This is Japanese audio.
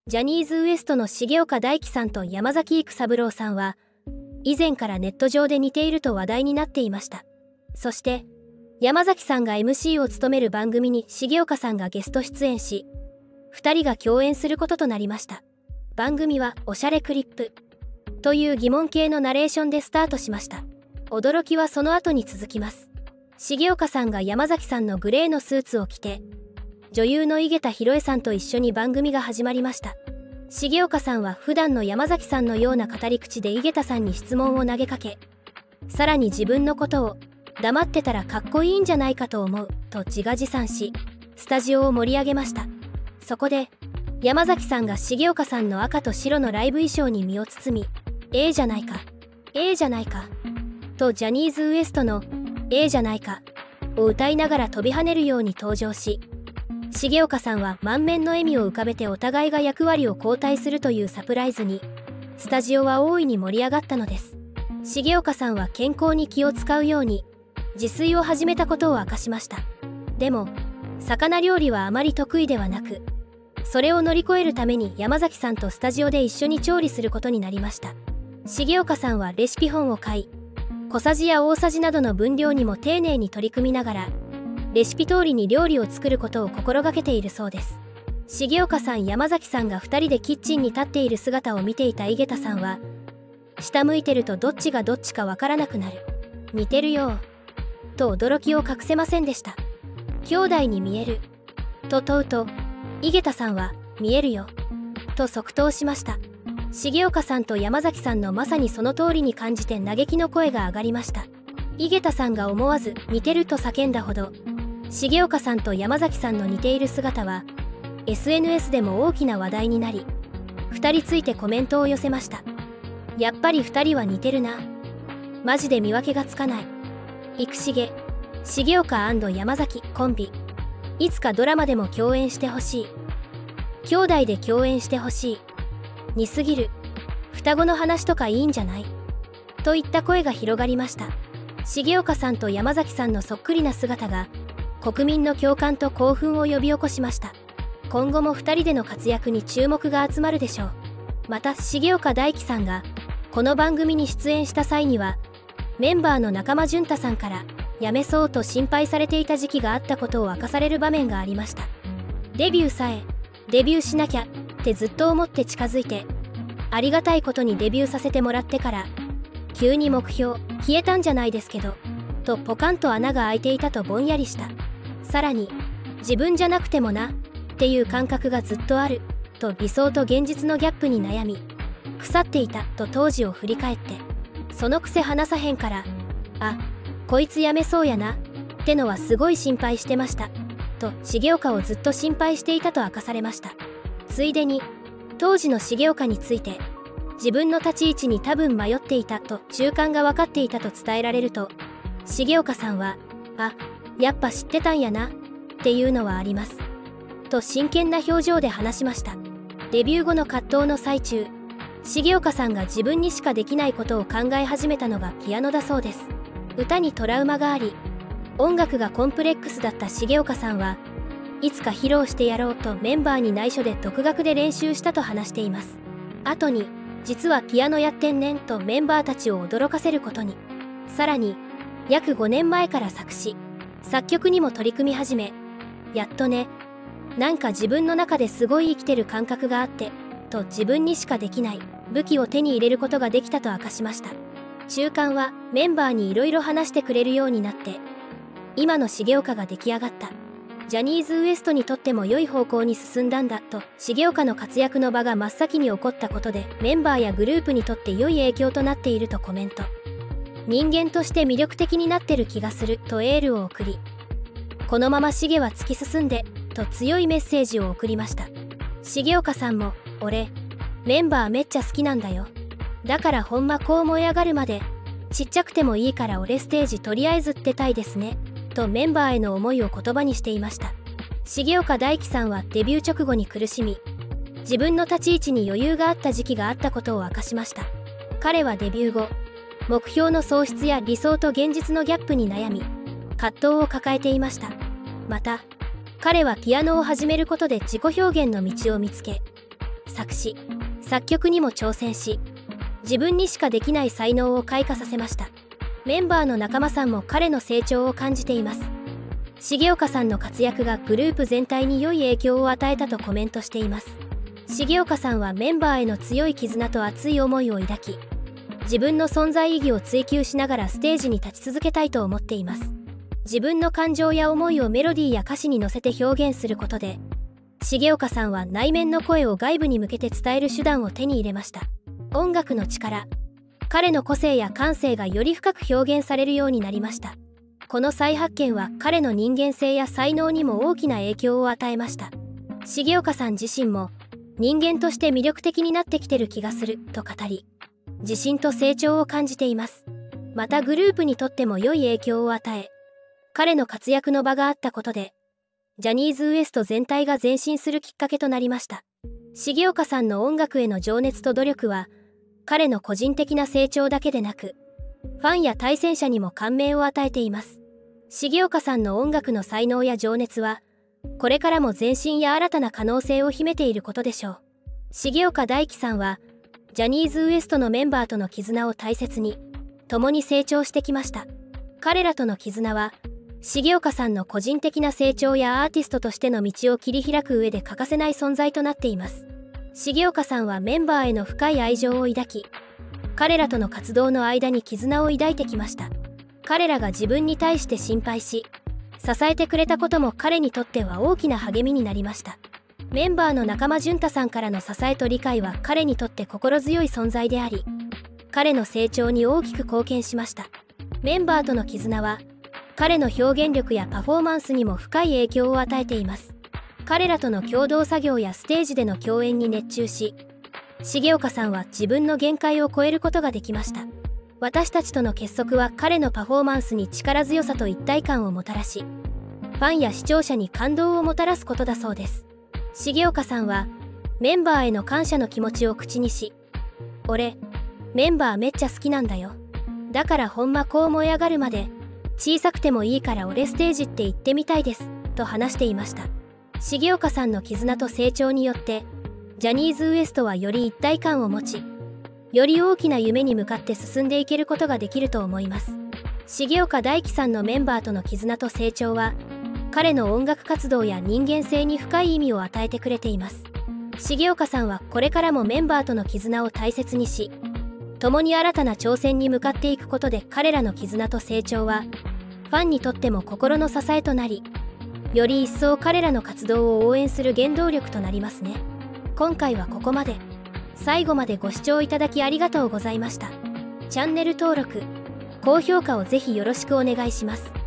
ジャニーズ WEST の重岡大毅さんと山崎育三郎さんは以前からネット上で似ていると話題になっていました。そして山崎さんが MC を務める番組に重岡さんがゲスト出演し、2人が共演することとなりました。番組はおしゃれクリップという疑問系のナレーションでスタートしました。驚きはその後に続きます。重岡さんが山崎さんのグレーのスーツを着て、女優の井桁弘恵さんと一緒に番組が始まりました。重岡さんは普段の山崎さんのような語り口で井桁さんに質問を投げかけ、さらに自分のことを黙ってたらかっこいいんじゃないかと思うと自画自賛し、スタジオを盛り上げました。そこで山崎さんが重岡さんの赤と白のライブ衣装に身を包み、じゃないかじゃないかとジャニーズ WEST のじゃないかを歌いながら飛び跳ねるように登場し、重岡さんは満面の笑みを浮かべてお互いが役割を交代するというサプライズに、スタジオは大いに盛り上がったのです。重岡さんは健康に気を使うように自炊を始めたことを明かしました。でも魚料理はあまり得意ではなく、それを乗り越えるために山崎さんとスタジオで一緒に調理することになりました。重岡さんはレシピ本を買い、小さじや大さじなどの分量にも丁寧に取り組みながらレシピ通りに料理を作ることを心がけているそうです。重岡さん、山崎さんが2人でキッチンに立っている姿を見ていた井桁さんは、下向いてるとどっちがどっちかわからなくなる、似てるよと驚きを隠せませんでした。兄弟に見えると問うと、井桁さんは見えるよと即答しました。重岡さんと山崎さんのまさにその通りに感じて嘆きの声が上がりました。井桁さんが思わず似てると叫んだほど、重岡さんと山崎さんの似ている姿は SNS でも大きな話題になり、2人ついてコメントを寄せました。やっぱり2人は似てるな、マジで見分けがつかない、育重岡&山崎コンビ、いつかドラマでも共演してほしい、兄弟で共演してほしい、似すぎる、双子の話とかいいんじゃないといった声が広がりました。重岡さんと山崎さんのそっくりな姿が国民の共感と興奮を呼び起こしました。今後も2人での活躍に注目が集まるでしょう。また重岡大毅さんがこの番組に出演した際には、メンバーの中間淳太さんから辞めそうと心配されていた時期があったことを明かされる場面がありました。デビューしなきゃってずっと思って近づいて、ありがたいことにデビューさせてもらってから急に目標消えたんじゃないですけどとポカンと穴が開いていたとぼんやりした。さらに自分じゃなくてもなっていう感覚がずっとあると理想と現実のギャップに悩み腐っていたと当時を振り返って、そのくせ話さへんから、あ、こいつやめそうやなってのはすごい心配してましたと重岡をずっと心配していたと明かされました。ついでに当時の重岡について、自分の立ち位置に多分迷っていたと中間が分かっていたと伝えられると、重岡さんは、あ、やっぱ知ってたんやなっていうのはありますと真剣な表情で話しました。デビュー後の葛藤の最中、重岡さんが自分にしかできないことを考え始めたのがピアノだそうです。歌にトラウマがあり、音楽がコンプレックスだった重岡さんは、いつか披露してやろうとメンバーに内緒で独学で練習したと話しています。後に、実はピアノやってんねんとメンバーたちを驚かせることに。さらに、約5年前から作詞、作曲にも取り組み始め、やっとね、なんか自分の中ですごい生きてる感覚があって、と自分にしかできない武器を手に入れることができたと明かしました。中間はメンバーにいろいろ話してくれるようになって、今の重岡が出来上がった。ジャニーズ WEST にとっても良い方向に進んだんだと、重岡の活躍の場が真っ先に起こったことでメンバーやグループにとって良い影響となっているとコメント。人間として魅力的になってる気がするとエールを送り、このまま重は突き進んでと強いメッセージを送りました。重岡さんも、俺メンバーめっちゃ好きなんだよ、だからほんまこう燃え上がるまでちっちゃくてもいいから俺ステージとりあえず出たいですねとメンバーへの思いを言葉にしていました。重岡大毅さんはデビュー直後に苦しみ、自分の立ち位置に余裕があった時期があったことを明かしました。彼はデビュー後、目標の喪失や理想と現実のギャップに悩み、葛藤を抱えていました。また彼はピアノを始めることで自己表現の道を見つけ、 作詞作曲にも挑戦し、自分にしかできない才能を開花させました。メンバーの仲間さんも彼の成長を感じています。重岡さんの活躍がグループ全体に良い影響を与えたとコメントしています。重岡さんはメンバーへの強い絆と熱い思いを抱き、自分の存在意義を追求しながらステージに立ち続けたいと思っています。自分の感情や思いをメロディーや歌詞に乗せて表現することで、重岡さんは内面の声を外部に向けて伝える手段を手に入れました。音楽の力、彼の個性や感性がより深く表現されるようになりました。この再発見は彼の人間性や才能にも大きな影響を与えました。重岡さん自身も人間として魅力的になってきてる気がすると語り、自信と成長を感じています。またグループにとっても良い影響を与え、彼の活躍の場があったことで、ジャニーズ WEST 全体が前進するきっかけとなりました。重岡さんの音楽への情熱と努力は、彼の個人的な成長だけでなく、ファンや対戦者にも感銘を与えています。重岡さんの音楽の才能や情熱は、これからも前進や新たな可能性を秘めていることでしょう。重岡大毅さんは、ジャニーズ WEST のメンバーとの絆を大切に、共に成長してきました。彼らとの絆は、重岡さんの個人的な成長やアーティストとしての道を切り開く上で欠かせない存在となっています。重岡さんはメンバーへの深い愛情を抱き、彼らとの活動の間に絆を抱いてきました。彼らが自分に対して心配し、支えてくれたことも彼にとっては大きな励みになりました。メンバーの仲間淳太さんからの支えと理解は彼にとって心強い存在であり、彼の成長に大きく貢献しました。メンバーとの絆は、彼の表現力やパフォーマンスにも深い影響を与えています。彼らとの共同作業やステージでの共演に熱中し、重岡さんは自分の限界を超えることができました。私たちとの結束は彼のパフォーマンスに力強さと一体感をもたらし、ファンや視聴者に感動をもたらすことだそうです。重岡さんはメンバーへの感謝の気持ちを口にし、俺、メンバーめっちゃ好きなんだよ。だからほんまこう燃え上がるまで、小さくてもいいから俺ステージって行ってみたいです、と話していました。重岡さんの絆と成長によって、ジャニーズ WEST はより一体感を持ち、より大きな夢に向かって進んでいけることができると思います。重岡大毅さんのメンバーとの絆と成長は、彼の音楽活動や人間性に深い意味を与えてくれています。重岡さんはこれからもメンバーとの絆を大切にし、共に新たな挑戦に向かっていくことで彼らの絆と成長は、ファンにとっても心の支えとなり、より一層彼らの活動を応援する原動力となりますね。今回はここまで。最後までご視聴いただきありがとうございました。チャンネル登録、高評価をぜひよろしくお願いします。